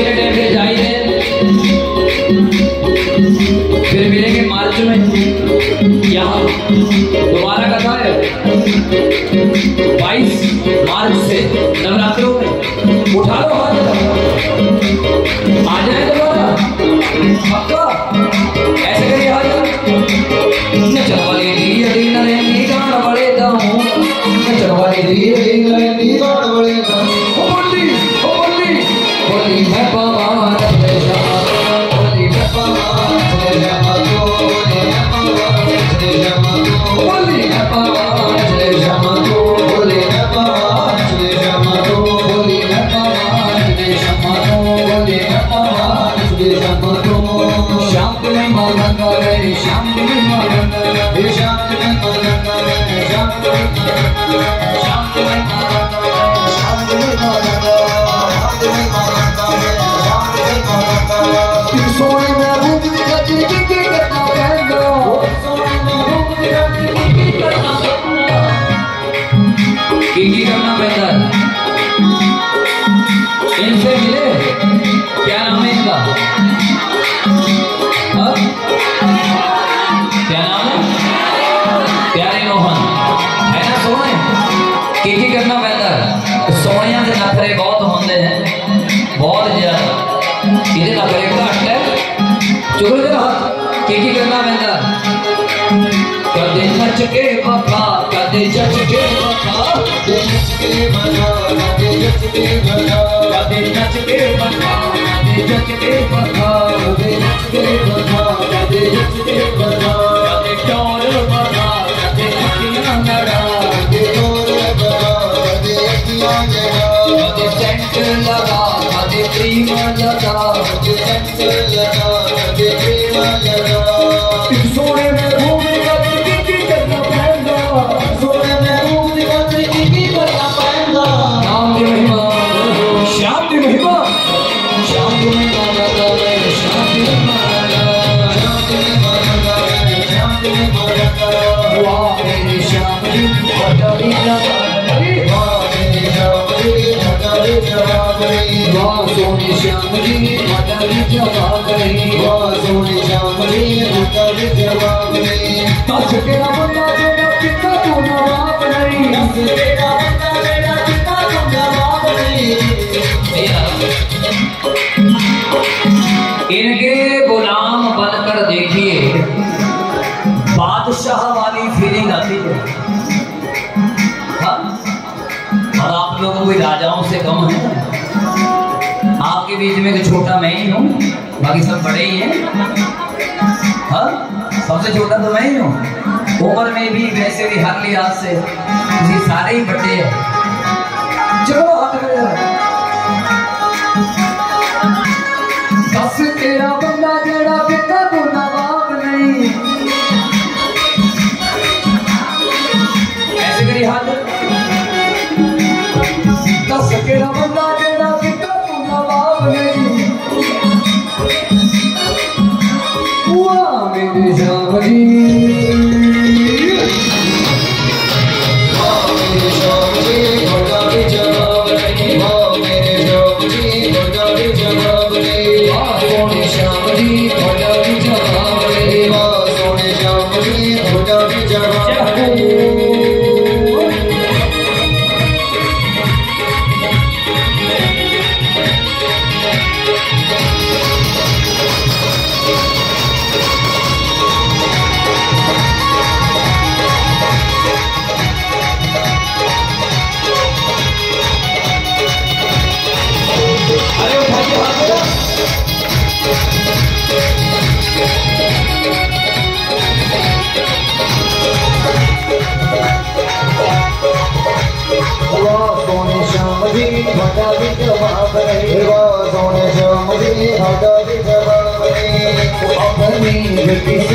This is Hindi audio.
अगले टाइम फिर जाइए, फिर मिलेंगे मार्च में यहाँ दोबारा कथा है 22 मार्च से नवरात्रों में। उठा लो हाथ, आ जाए दोबारा पक्का। ऐसे करिए हाथ, चलवाले दी नरेंद्र गान बड़े दाऊं, चलवाले दी नरेंद्र गान बड़े दाऊं। बोली बोली बोली मैं पवार ले जा, बोली मैं पवार ले जा, बोली मैं पवार ले जा, बोली मैं पवार ले जा, बोली मैं पवार ले जा, बोली मैं पवार ले जा, बोली मैं पवार ले जा। शाम में मगन रे, शाम में मगन रे, शाम में मगन रे, शाम में मगन रे, शाम में मगन रे, शाम में मगन रे, शाम में मगन रे, शाम में मगन रे। तू सोने में भूख गति की करना पड़ेगा, सोने में भूख गति की करना पड़ेगा। की करना बेहतर इनसे मिले। क्या नाम है इनका? क्या नाम है? प्यारे मोहन है ना। सोने की करना बेहतर। सोनिया के नखरे बहुत होंगे हैं, बहुत ज्यादा। इधर नखरे घट है, चुगल कर हाथ। की करना बेहतर। कदे नच के बखा, कदे जच के बखा, कदे नच के बखा, कदे जच के बखा, कदे नच के बखा, कदे जच के बखा, कदे नच के बखा, कदे जच के बखा, कदे टोर बखा, कदे अखियां लड़ा, कदे टोर बखा, कदे अखियां लड़ा, कदे सेंट लगा, कदे क्रीम लगा, कदे सेंट लगा, कदे क्रीम लगा। सोने में घूम सोनी श्याम जी मटरी जवाब गई, सोनी श्याम जी मटरी जवाब गई। दस के बंदा तेरा कितना तू नवाब नहीं, दस के बंदा तेरा कितना तू नवाब नहीं। इनके गुलाम बनकर देखिए, बादशाह वाली फीलिंग आती है। और आप लोगों को राजाओं से कम है। आपके बीच में तो छोटा मैं ही हूँ, बाकी सब बड़े ही हैं। हाँ, सबसे छोटा तो मैं ही हूँ। उम्र में भी वैसे भी हर लिहाज से जी सारे ही बड़े हैं। चलो हाथ में बस तेरा बंदा जेड़ा कितना तू नवाब नहीं। ऐसे करी हाथ। दस तेरा बंदा जेड़ा कितना तू नवाब नहीं। वाह मेरे श्याम जी, वाह मेरे श्याम जी बड़ा भी जवाब नहीं, वाह मेरे श्याम जी बड़ा भी जवाब नहीं, वाह सोने श्याम जी बड़ा भी जवाब नहीं, वाह सोने श्याम जी बड़ा भी जवाब नहीं। अपनी